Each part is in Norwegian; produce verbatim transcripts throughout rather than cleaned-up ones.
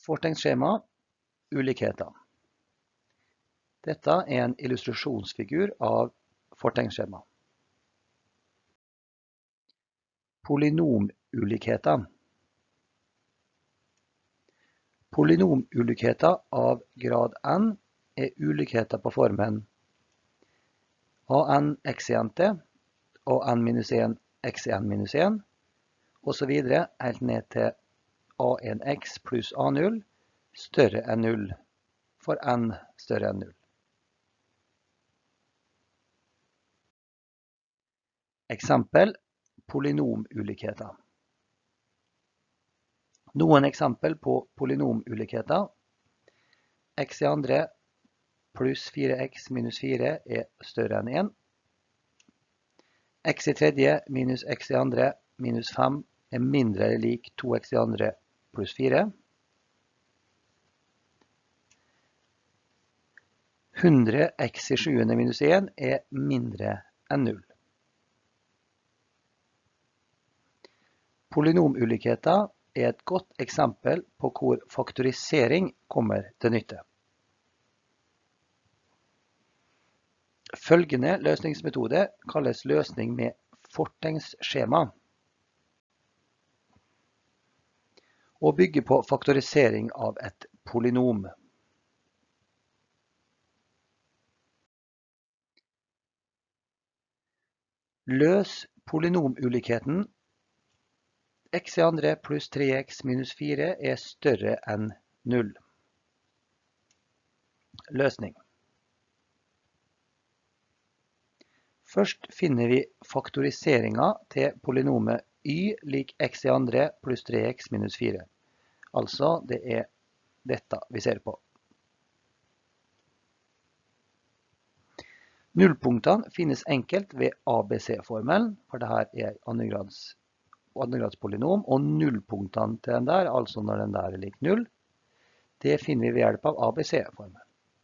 Fortegnsskjema, ulikheter. Dette er en illustrasjonsfigur av fortegnsskjema. Polynomulikheter. Polynomulikheter av grad n er ulikheter på formen an x en t og n minus en x en minus en, og så videre helt ned til a en x pluss a null større enn null, for n større enn null. Eksempel, polynomulikheter. Noen eksempel på polynomulikheter. X i andre pluss fire x minus fire er større enn en. X i tredje minus x i andre minus fem er mindre eller lik to x i andre pluss fire. hundre x i sjuende minus en er mindre enn null. Polynomulikheter er et godt eksempel på hvor faktorisering kommer til nytte. Følgende løsningsmetode kalles løsning med fortegnsskjema, og bygger på faktorisering av et polynom. Løs polynomulikheten x i andre pluss tre x minus fire er større enn null. Løsning. Først finner vi faktoriseringen til polynomet y lik x i andre pluss tre x minus fire. Altså, det er dette vi ser på. Nullpunktene finnes enkelt ved A B C-formelen, for dette er andregrads andregradspolynom, og nullpunktene til den der, altså når den der er lik null, det finner vi ved hjelp av A B C-formelen.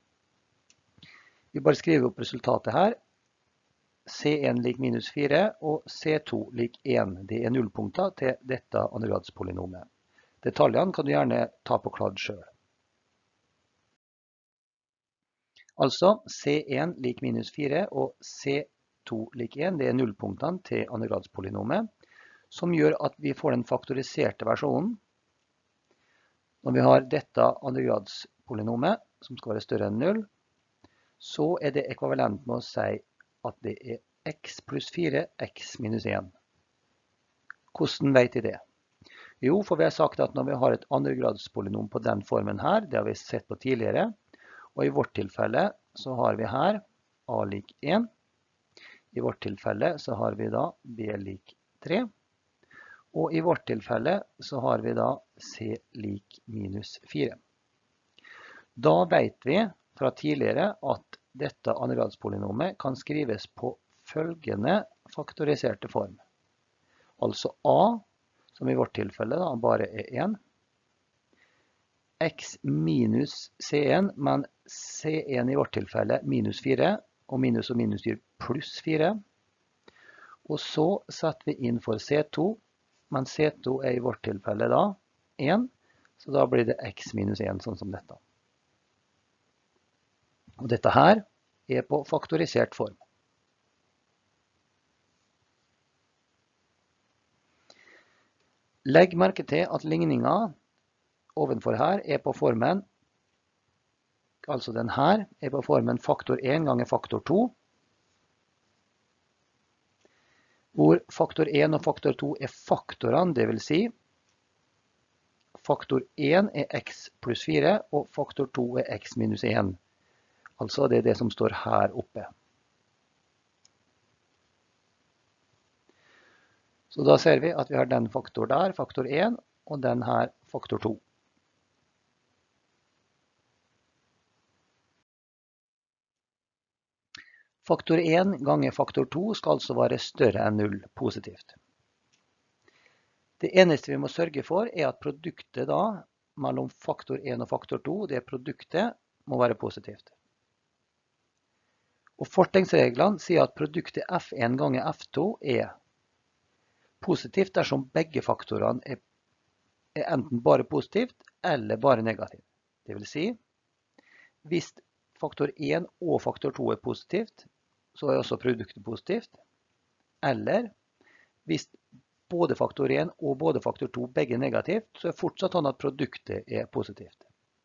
Vi bare skriver opp resultatet her. C en lik minus fire og C to lik en. Det er nullpunkter til dette andregradspolynomet. Detaljene kan du gjerne ta på kladd selv. Altså, C en lik minus fire og C to lik en, det er nullpunktene til andregradspolynomet, som gjør at vi får den faktoriserte versjonen. Når vi har dette andregradspolynomet, som skal være større enn null, så er det ekvivalent med å si at det er x pluss fire, x minus en. Hvordan vet vi det? Jo, for vi har sagt at når vi har et andregradspolynom på den formen her, det har vi sett på tidligere, og i vårt tilfelle så har vi her a lik en. I vårt tilfelle så har vi da b lik tre. Og i vårt tilfelle så har vi da c lik minus fire. Da vet vi fra tidligere at dette andregradspolynomet kan skrives på følgende faktoriserte form. Altså a, som i vårt tilfelle da bare er en, x minus c en, men c en i vårt tilfelle minus fire, og minus og minus gir pluss fire. Og så setter vi inn for c to, men c to er i vårt tilfelle da en, så da blir det x minus en, sånn som dette. Og dette her er på faktorisert form. Legg merke til at ligningen ovenfor her er på formen, altså den her er på formen faktor en ganger faktor to, hvor faktor en og faktor to er faktorene, det vil si faktor en er x pluss fire, og faktor to er x minus en. Altså det er det som står her oppe. Så da ser vi at vi har den faktor der, faktor en, og den her faktor to. Faktor en ganger faktor to skal altså være større enn null, positivt. Det eneste vi må sørge for er at produktet da, mellom faktor en og faktor to, det produktet må være positivt. Og fortegnsreglene sier at produktet f en ganger f to er positivt dersom begge faktorene er er enten bare positivt eller bare negativt. Det vil si, hvis faktor én og faktor to er positivt, så er også produktet positivt. Eller hvis både faktor én og både faktor to begge er negativt, så er fortsatt sånn at produktet er positivt.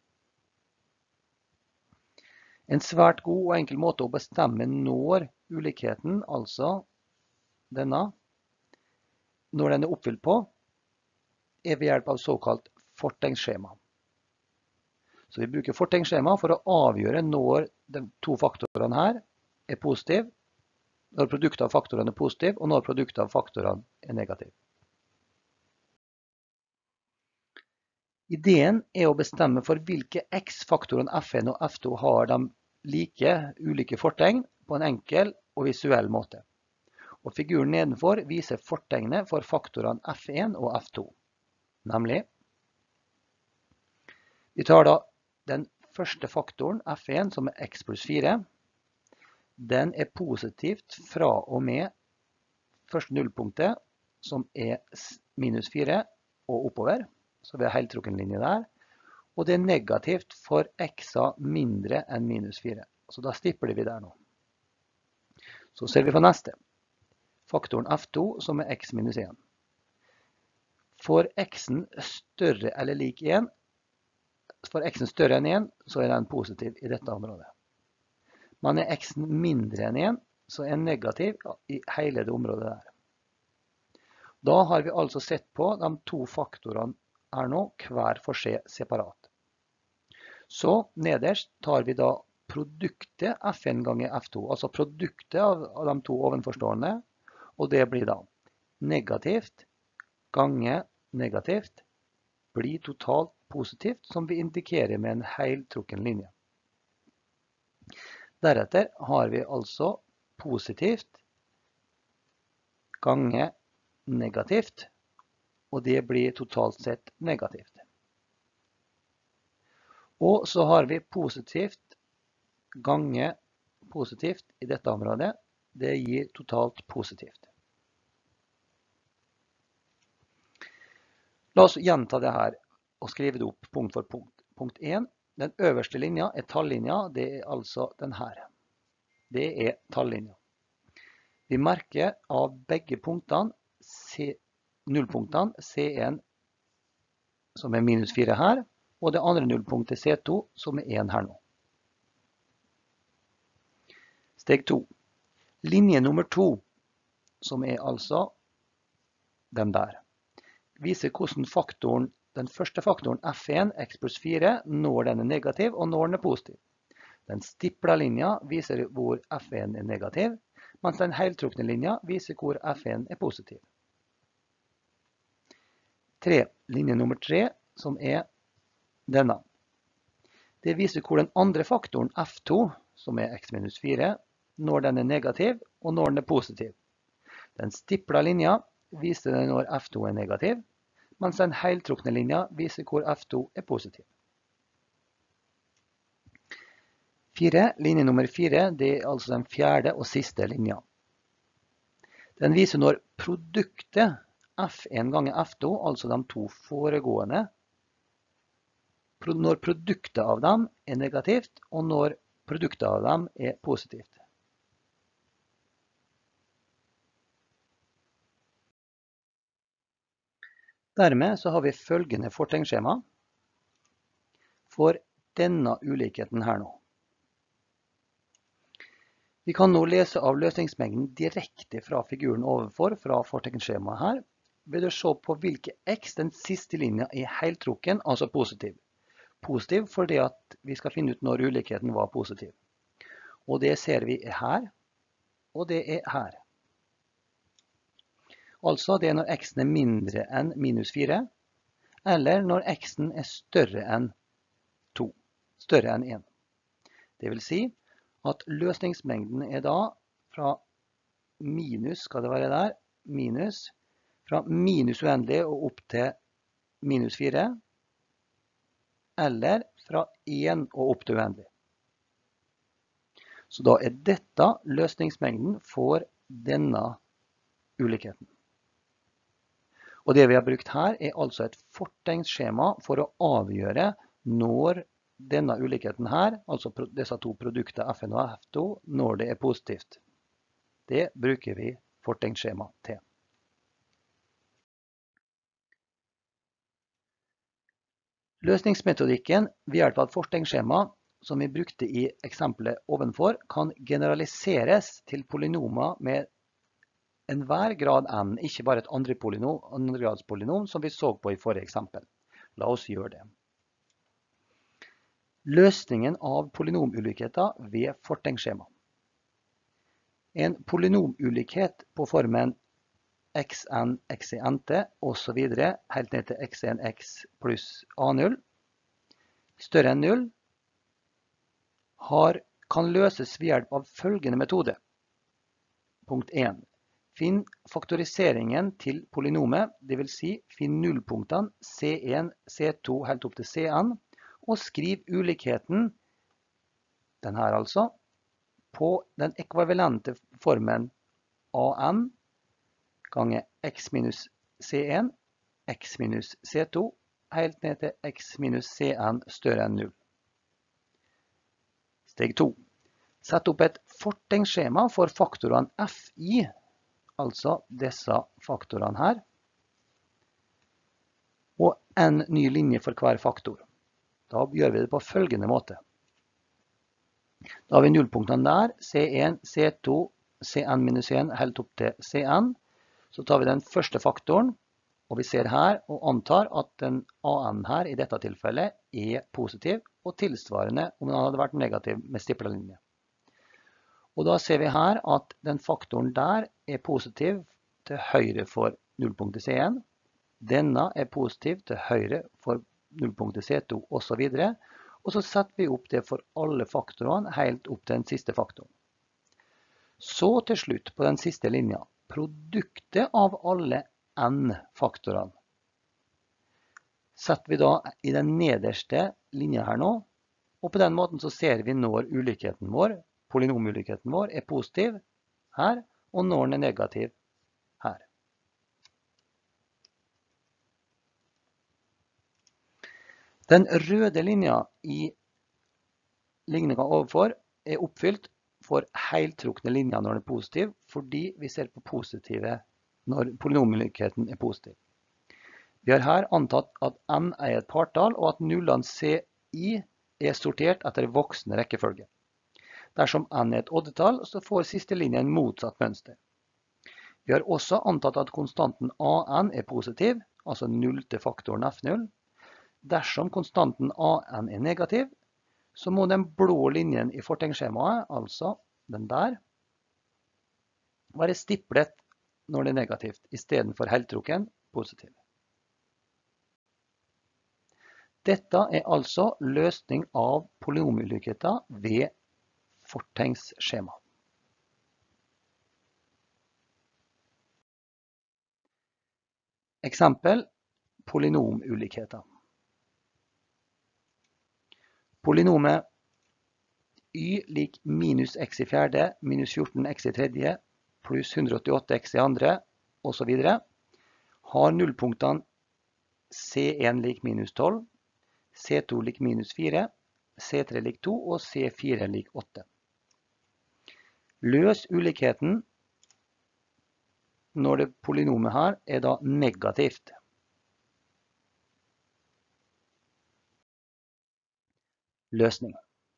En svært god og enkel måte å bestemme når ulikheten, altså denne, når den er oppfylt på, er ved hjelp av såkalt fortegnsskjema. Så vi bruker fortegnsskjema for å avgjøre når de to faktorene her er positive, når produktet av faktorene er positiv, og når produktet av faktorene er negativ. Ideen er å bestemme for hvilke x-faktorene f en og f to har de like ulike fortegn på en enkel og visuell måte. Og figuren nedenfor viser fortegnet for faktorene f en og f to. Nemlig, vi tar da den første faktoren f en som er x pluss fire. Den er positivt fra og med første nullpunktet som er minus fire og oppover. Så vi har heltrukken linje der. Og det er negativt for x-a mindre enn minus fire. Så da stipler vi der nå. Så ser vi på neste. Faktoren f to som er x minus en. For x-en større eller lik en, for x-en større enn en, så er den positiv i dette området. Men er x-en mindre enn en, så er den negativ i hele det området der. Da har vi altså sett på de to faktorene her nå, hver for seg separat. Så nederst tar vi da produktet f en ganger f to, altså produktet av, av de to ovenforstående, og det blir da negativt ganger negativt blir totalt positivt, som vi indikerer med en heltrukken linje. Deretter har vi altså positivt ganger negativt, og det blir totalt sett negativt. Og så har vi positivt ganger positivt i dette området. Det gir totalt positivt. La oss gjenta det her og skrive det opp punkt for punkt. Punkt én. Den øverste linja er tallinja. Det er altså den her. Det er tallinja. Vi merker av begge punktene, C, nullpunktene, C en som er minus fire her, og det andre nullpunktet C to som er en her nå. Steg to. Linje nummer to, som er altså den der, viser hvordan faktoren, den første faktoren f en, x pluss fire, når den er negativ og når den er positiv. Den stipla linja viser hvor f en er negativ, mens den heltrukne linja viser hvor f en er positiv. tre. Linje nummer tre, som er denne. Det viser hvor den andre faktoren f to, som er x minus fire, når den er negativ og når den er positiv. Den stipla linja viser når f to er negativ, mens den heltrukne linja viser hvor f to er positiv. fire. Linje nummer fire, det er altså den fjerde og siste linja. Den viser når produktet f en ganger f to, altså de to foregående, når produktet av dem er negativt, og når produktet av dem er positivt. Dermed så har vi følgende fortegnsskjema for denne ulikheten her nå. Vi kan nå lese av løsningsmengden direkte fra figuren overfor, fra fortegnsskjemaet her, ved å se på hvilke x den siste linja er heltrukken, altså positiv. Positiv fordi at vi skal finne ut når ulikheten var positiv. Og det ser vi er her, og det er her. Altså det er når x-en er mindre enn minus fire, eller når x-en er større enn to, større enn en. Det vil si at løsningsmengden er da fra minus, skal det være der, minus, fra minus uendelig og opp til minus fire, eller fra en og opp til uendelig. Så da er dette løsningsmengden for denne ulikheten. Og det vi har brukt her er altså et fortegnsskjema for å avgjøre når denne ulikheten her, altså disse to produkter F en og F to, når det er positivt. Det bruker vi fortegnsskjema til. Løsningsmetodikken ved hjelp av et fortegnsskjema som vi brukte i eksempelet ovenfor, kan generaliseres til polynomer med enhver grad n, ikke bare et andre polynom, andregradspolynom som vi så på i forrige eksempel. La oss gjøre det. Løsningen av polynomulikheter ved fortegnsskjema. En polynomulikhet på formen xn, xnt, og så videre, helt ned til xn, x pluss a null, større enn null, har, kan løses ved hjelp av følgende metode. Punkt en. Finn faktoriseringen til polynomet, det vil si finn nullpunktene c en, c to helt opp til cn, og skriv ulikheten, den her altså, på den ekvivalente formen an ganger x minus c1, x minus c to, helt ned til x minus cn større enn null. Steg to. Sett opp et fortegnsskjema for faktorene fi, altså disse faktorene her, og en ny linje for hver faktor. Da gjør vi det på følgende måte. Da har vi nullpunktene der, c en, c to, cn minus en, helt opp til cn. Så tar vi den første faktoren, og vi ser her og antar at den an her i dette tilfellet er positiv, og tilsvarende om den hadde vært negativ med stiplet linje. Og da ser vi her at den faktoren der er positiv til høyre for nullpunktet c en. Denne er positiv til høyre for nullpunktet c to og så videre. Og så setter vi opp det for alle faktorene helt opp til den siste faktoren. Så til slutt på den siste linja, produktet av alle n-faktorene. Setter vi da i den nederste linja her nå, og på den måten så ser vi når ulikheten vår, polynomulikheten vår, er positiv her, og når den er negativ her. Den røde linja i ligningen overfor er oppfylt for heltrukne linjer når den er positiv, fordi vi ser på positive når polynomulikheten er positiv. Vi har her antatt at n er et partall, og at nullene ci er sortert etter voksende rekkefølge. Dersom n er et oddetall, så får siste linje en motsatt mønster. Vi har også antatt at konstanten an er positiv, altså null til faktoren f null. Dersom konstanten an er negativ, så må den blå linjen i fortegnsskjemaet, altså den der, være stiplet når det er negativt, i stedet for heltrukken positiv. Dette er altså løsning av polynomulikheter ved fortegnsskjema. Eksempel, polynomulikheter. Polynomet y lik minus x i fjerde, minus fjorten x i tredje, pluss hundre og åttiåtte x i andre, og så videre, har nullpunktene c en lik minus tolv, c to lik minus fire, c tre lik to og c fire lik åtte. Løs ulikheten når det polynomet her er da negativt. Løsning.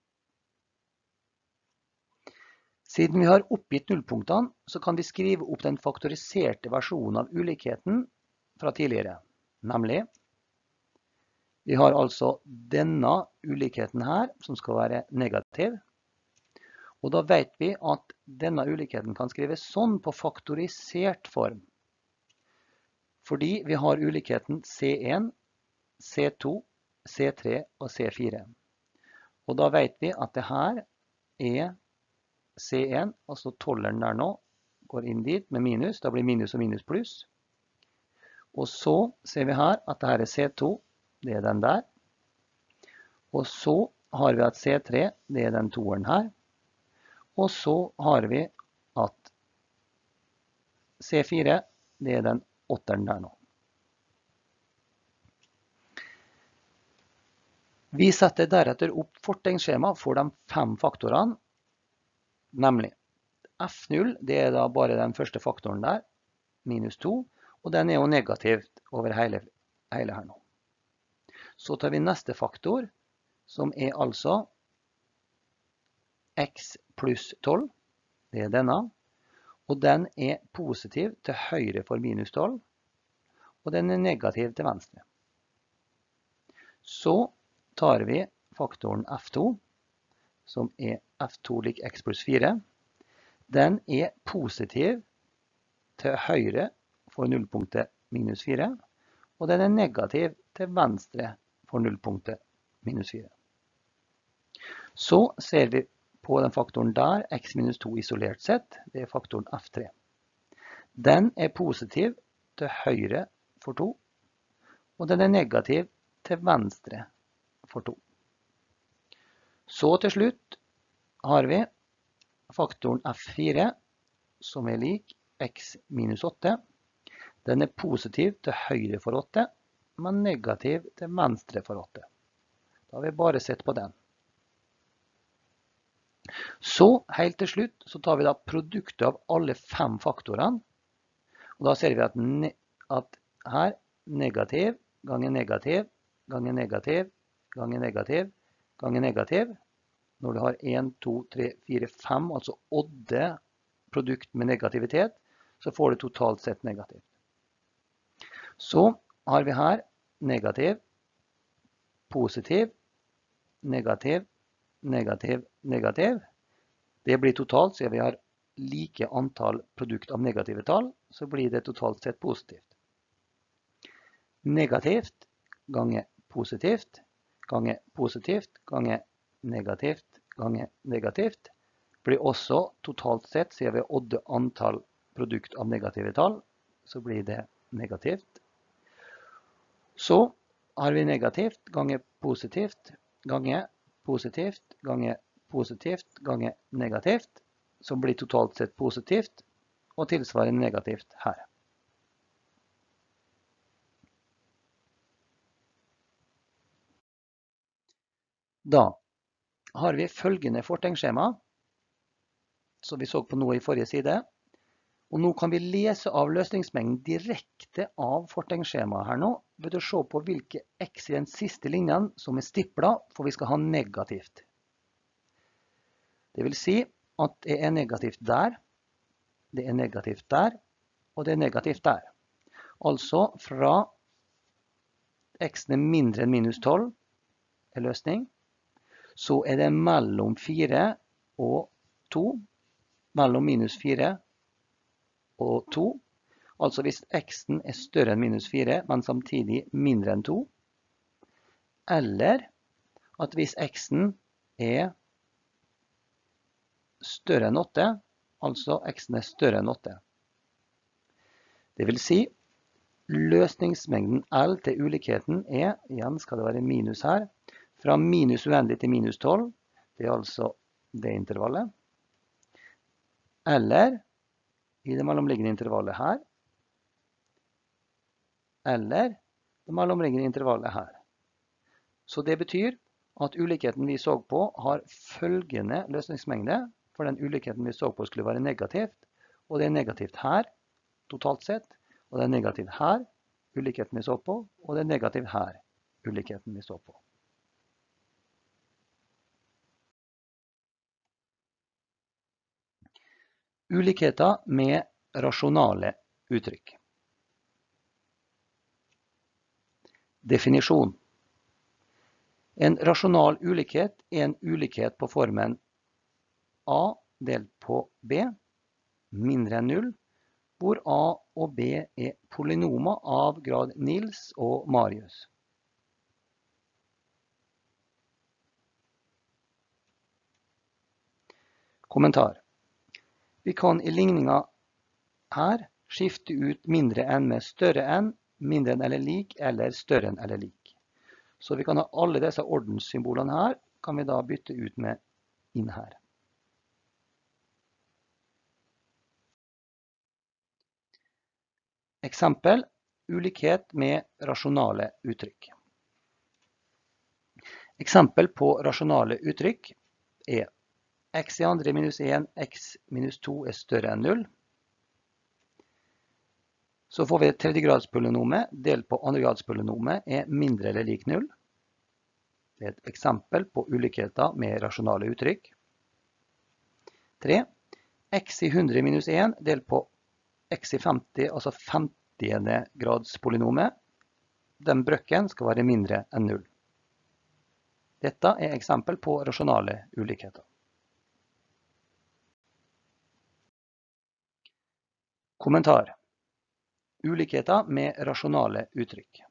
Siden vi har oppgitt nullpunktene, så kan vi skrive opp den faktoriserte versjonen av ulikheten fra tidligere. Nemlig, vi har altså denne ulikheten her, som skal være negativ. Og da vet vi at denne ulikheten kan skrives sånn på faktorisert form. Fordi vi har ulikheten c en, c to, c tre og c fire. Og da vet vi at det her er c en, altså tolveren der nå, går inn dit med minus, da blir minus og minus pluss. Og så ser vi her at det her er c to, det er den der. Og så har vi at c tre, det er den toeren her. Og så har vi at c fire, det er den åtteren der nå. Vi setter deretter opp fortegnsskjema for de fem faktorene, nemlig F null, det er da bare den første faktoren der, minus to, og den er jo negativt over hele, hele her nå. Så tar vi neste faktor, som er altså x pluss tolv, det er denne, og den er positiv til høyre for minus tolv, og den er negativ til venstre. Så tar vi faktoren F to, som er F to lik x pluss fire. Den er positiv til høyre for nullpunktet minus fire, og den er negativ til venstre for nullpunktet minus fire. Så ser vi på den faktoren der, x minus to isolert sett, det er faktoren F tre. Den er positiv til høyre for to, og den er negativ til venstre for to. Så til slutt har vi faktoren F fire, som er lik x minus åtte. Den er positiv til høyre for åtte, men negativ til venstre for åtte. Da har vi bare sett på den. Så helt til slutt så tar vi da produktet av alle fem faktorene. Og da ser vi at, at her negativ ganger negativ ganger negativ ganger negativ ganger negativ. Når du har en, to, tre, fire, fem, altså åtte produkt med negativitet, så får du totalt sett negativt. Så har vi her negativ, positiv, negativ, negativ, negativ. Det blir totalt, så vi har like antall produkt av negative tall, så blir det totalt sett positivt. Negativt ganger positivt, ganger positivt, ganger negativt, ganger negativt, blir også totalt sett, så vi har åtte antall produkt av negative tall, så blir det negativt. Så har vi negativt ganger positivt, ganger positivt, ganger positivt, ganger negativt, som blir totalt sett positivt, og tilsvarende negativt her. Da har vi følgende fortegnsskjema, som vi så på nå i forrige side. Og nå kan vi lese av løsningsmengden direkte av fortegnsskjemaet her nå, ved å se på hvilke x i den siste linjen som er stiplet, for vi skal ha negativt. Det vil si at det er negativt der, det er negativt der, og det er negativt der. Altså fra x-en er mindre enn minus tolv er løsning, så er det mellom fire og to, mellom minus fire og to. Altså hvis x-en er større enn minus fire, men samtidig mindre enn to. Eller at hvis x-en er større enn åtte, altså x-en er større enn åtte. Det vil si, løsningsmengden L til ulikheten er, igjen skal det være minus her, fra minus uendelig til minus tolv, det er altså det intervallet. Eller i det mellomliggende intervallet her, eller det mellomliggende intervallet her. Så det betyr at ulikheten vi så på har følgende løsningsmengde, for den ulikheten vi så på skulle være negativt, og det er negativt her, totalt sett, og det er negativt her, ulikheten vi så på, og det er negativt her, ulikheten vi så på. Ulikheter med rasjonale uttrykk. Definisjon. En rasjonal ulikhet er en ulikhet på formen A delt på B, mindre enn null, hvor A og B er polynomer av grad Nils og Marius. Kommentar. Vi kan i ligningen her skifte ut mindre enn med større enn, mindre enn eller lik, eller større enn eller lik. Så vi kan ha alle disse ordenssymbolene her, kan vi da bytte ut med inn her. Eksempel, ulikhet med rasjonale uttrykk. Eksempel på rasjonale uttrykk er x i andre minus en, x minus to er større enn null. Så får vi tredjegradspolynomet delt på andregradspolynomet er mindre eller lik null. Det er et eksempel på ulikheter med rasjonale uttrykk. tre. X i hundre minus en delt på x i femti, altså femtiende grads polynomet. Den brøkken skal være mindre enn null. Dette er eksempel på rasjonale ulikheter. Kommentar. Ulikheter med rasjonale uttrykk.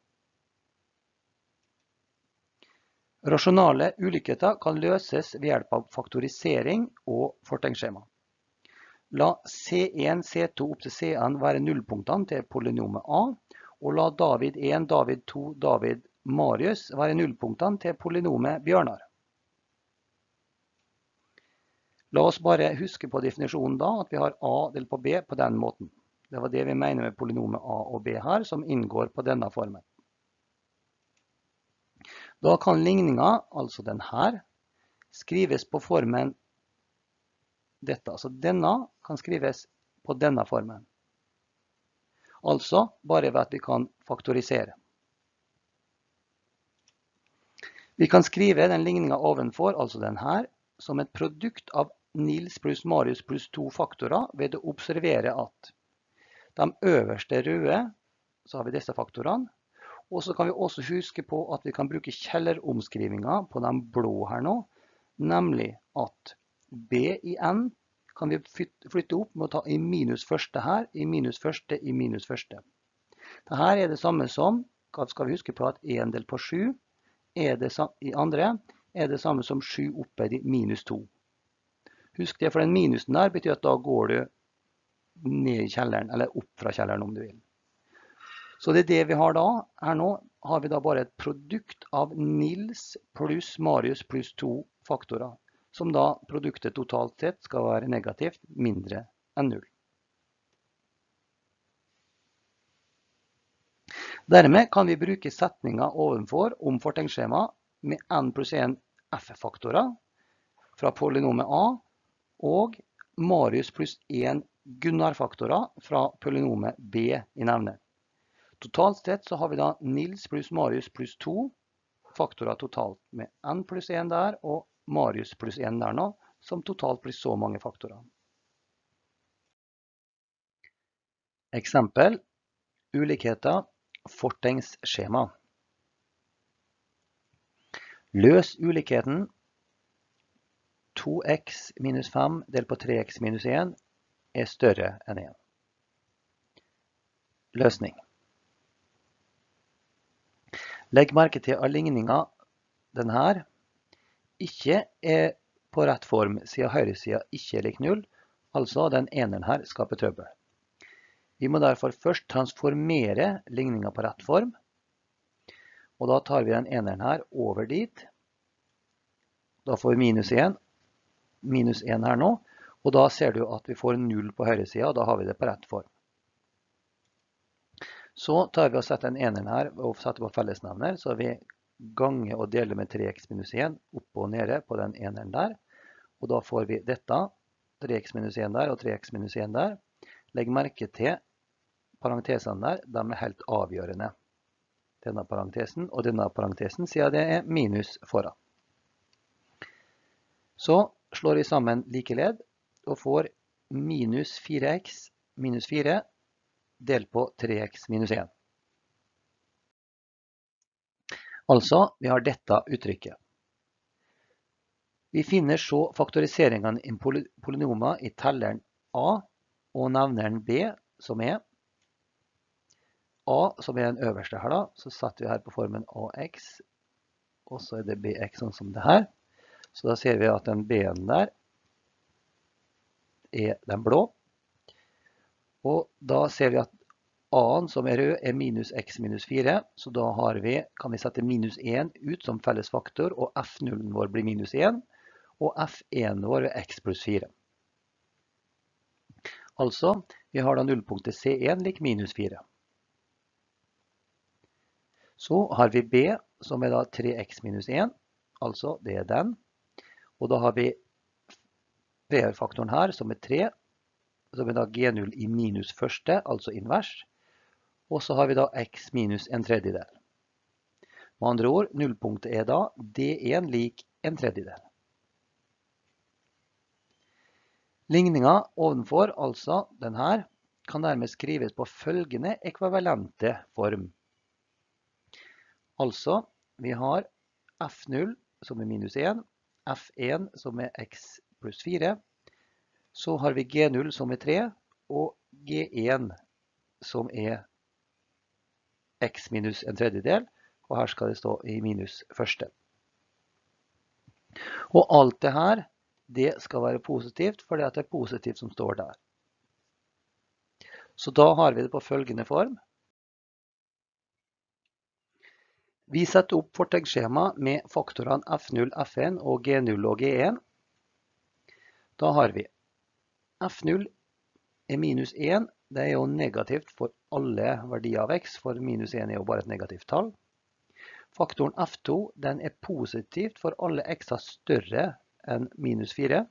Rasjonale ulikheter kan løses ved hjelp av faktorisering og fortegnsskjema. La C en, C to opp til C N være nullpunktene til polynomet A, og la David en, David to, David, Marius være nullpunktene til polynomet Bjørnar. La oss bare huske på definisjonen da, at vi har A delt på B på den måten. Det var det vi mener med polynomet A og B her, som inngår på denne formen. Da kan ligningen, altså den her, skrives på formen dette. Altså denne kan skrives på denne formen. Altså bare ved at vi kan faktorisere. Vi kan skrive den ligningen ovenfor, altså den her, som et produkt av Nils pluss Marius pluss to faktorer ved å observere at de øverste røde, så har vi disse faktorene. Og så kan vi også huske på at vi kan bruke kjelleromskrivingen på de blå her nå, nemlig at B i N kan vi flytte opp med å ta i minus første her, i minus første, i minus første. Dette er det samme som, hva skal vi huske på at en delt på sju, er det i andre, er det samme som sju oppe i minus to. Husk det, for den minusen der betyr at da går du ned i kjelleren, eller opp fra kjelleren om du vil. Så det er det vi har da. Her nå har vi da bare et produkt av Nils pluss Marius pluss to faktorer, som da produktet totalt sett skal være negativt mindre enn null. Dermed kan vi bruke setningen ovenfor om fortegnsskjema med n pluss en f-faktorer fra polynomet A og Marius pluss en Gunnar-faktorer fra polynomet B i nevnet. Totalt sett så har vi da Nils pluss Marius pluss to faktorer totalt med n pluss en der og Marius pluss en der nå, som totalt blir så mange faktorer. Eksempel, ulikheter, fortegnsskjema. Løs ulikheten to x minus fem delt på tre x minus en er større enn en. Løsning. Legg merke til at ligningen den her ikke er på rett form, siden høyresiden ikke er lik null, altså den eneren her skaper trøbbel. Vi må derfor først transformere ligningen på rett form, og da tar vi den eneren her over dit. Da får vi minus en, minus en her nå, og da ser du at vi får null på høyresiden, og da har vi det på rett form. Så tar vi og setter en eneren her og setter på fellesnevner, så vi ganger og deler med tre x minus en opp og nede på den eneren der. Og da får vi dette, tre x minus en der og tre x minus en der. Legg merke til parentesene der, de er helt avgjørende. Denne parentesen og denne parentesen, siden det er minus foran. Så slår vi sammen like ledd og får minus fire x minus fire delt på tre x minus en. Altså, vi har dette uttrykket. Vi finner så faktoriseringene i polynomer i telleren A og nevneren B, som er A, som er den øverste her da, så setter vi her på formen ax, og så er det bx sånn som det her. Så da ser vi at den b-en der er den blå. Og da ser vi at a-en som er rød er minus x minus fire, så da har vi, kan vi sette minus en ut som felles faktor, og f null vår blir minus en, og f en vår er x pluss fire. Altså, vi har da nullpunktet c en lik minus fire. Så har vi b, som er da tre x minus en, altså det er den. Og da har vi p-faktoren her som er tre, så har vi da G null i minus første, altså invers. Og så har vi da x minus en tredjedel. Med andre ord, nullpunktet er da D én lik en tredjedel. Ligningen ovenfor, altså den her, kan dermed skrives på følgende ekvivalente form. Altså, vi har f null som er minus en, f én som er x pluss fire, så har vi g null som er tre, og g én som er x minus en tredjedel, og her skal det stå i minus første. Og alt det her, det skal være positivt, fordi det er positivt som står der. Så da har vi det på følgende form. Vi setter opp fortegnsskjema med faktorene f null, f én og g null og g én. Da har vi f null er minus en, det er jo negativt for alle verdier av x, for minus en er jo bare et negativt tall. Faktoren f to, den er positivt for alle x-er større enn minus fire.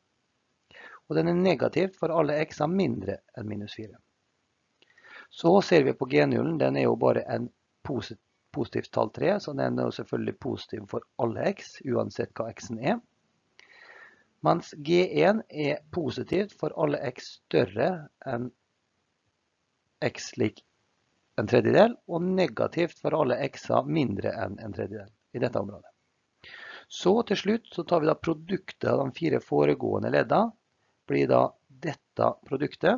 Og den er negativt for alle x-er mindre enn minus fire. Så ser vi på g null, den er jo bare en posit positivt tall tre, så den er jo selvfølgelig positiv for alle x, uansett hva x-en er. Mens g én er positivt for alle x større enn x lik en tredjedel, og negativt for alle x-er mindre enn en tredjedel i dette området. Så til slutt så tar vi da produktet av de fire foregående leddene, blir da dette produktet.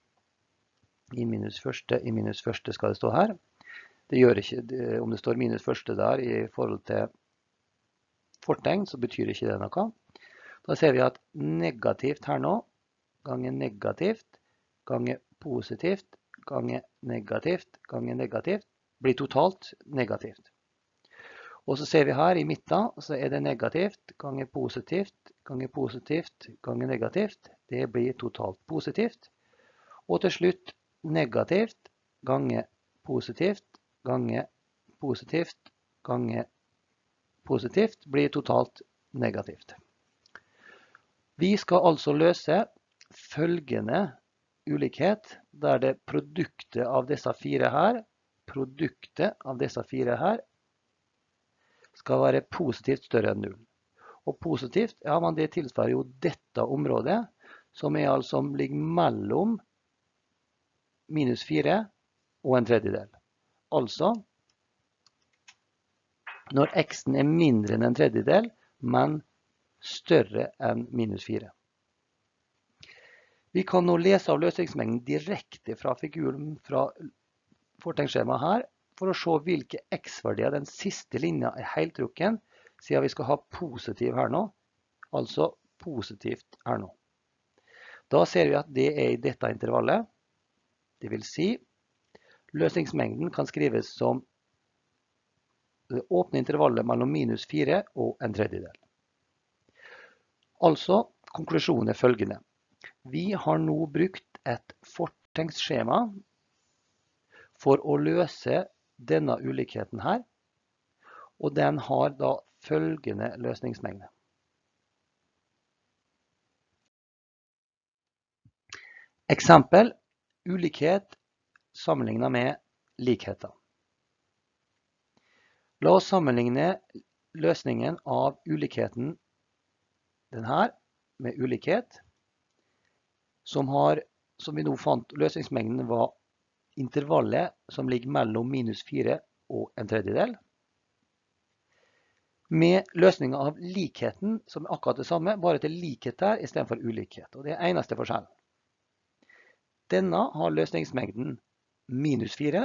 I minus første, i minus første skal det stå her. Det gjør ikke, om det står minus første der i forhold til fortegn, så betyr ikke det noe. Da ser vi at negativt her nå, ganger negativt, ganger positivt, ganger negativt, ganger negativt, blir totalt negativt. Og så ser vi her i midten, så er det negativt, ganger positivt, ganger positivt, ganger negativt. Det blir totalt positivt. Og til slutt negativt, ganger positivt, ganger positivt, ganger positivt, blir totalt negativt. Vi skal altså løse følgende ulikhet, der det produktet av disse fire her, produktet av disse fire her, skal være positivt større enn null. Og positivt, ja, men det tilsvarer jo dette området, som er altså ligger mellom minus fire og en tredjedel. Altså, når x-en er mindre enn en tredjedel, men større enn minus fire. Vi kan nå lese av løsningsmengden direkte fra figuren fra fortegnsskjemaet her, for å se hvilke x-verdier den siste linja er heltrukken, siden vi skal ha positiv her nå, altså positivt her nå. Da ser vi at det er i dette intervallet, det vil si, løsningsmengden kan skrives som det åpne intervallet mellom minus fire og en tredjedel. Altså, konklusjonen er følgende. Vi har nå brukt et fortegnsskjema for å løse denne ulikheten her, og den har da følgende løsningsmengde. Eksempel, ulikhet sammenlignet med likheter. La oss sammenligne løsningen av ulikheten den her med ulikhet, som, har, som vi nå fant løsningsmengden var intervallet som ligger mellom minus fire og en tredjedel, med løsningen av likheten som er akkurat det samme, bare til likhet der i stedet for ulikhet. Og det er eneste forskjellen. Denne har løsningsmengden minus fire.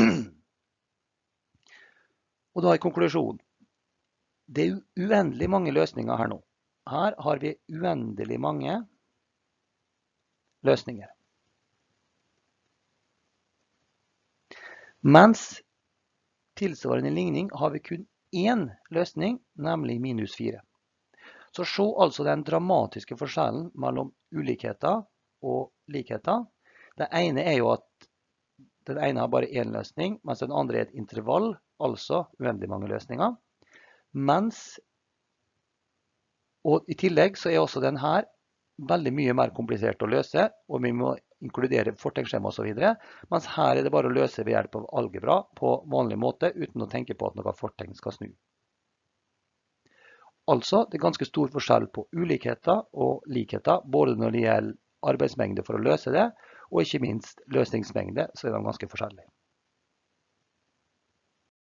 Og da er konklusjonen. Det er uendelig mange løsninger her nå. Her har vi uendelig mange løsninger. Mens tilsvarende ligning har vi kun én løsning, nemlig minus fire. Så se altså den dramatiske forskjellen mellom ulikheter og likheter. Det ene er jo at den ene har bare én løsning, mens den andre er et intervall, altså uendelig mange løsninger. Mens Og i tillegg så er også den her veldig mye mer komplisert å løse, og vi må inkludere fortegnsskjema og så videre, mens her er det bare å løse ved hjelp av algebra på vanlig måte, uten å tenke på at noe fortegn skal snu. Altså, det er ganske stor forskjell på ulikheter og likheter, både når det gjelder arbeidsmengde for å løse det, og ikke minst løsningsmengde, så er de ganske forskjellige.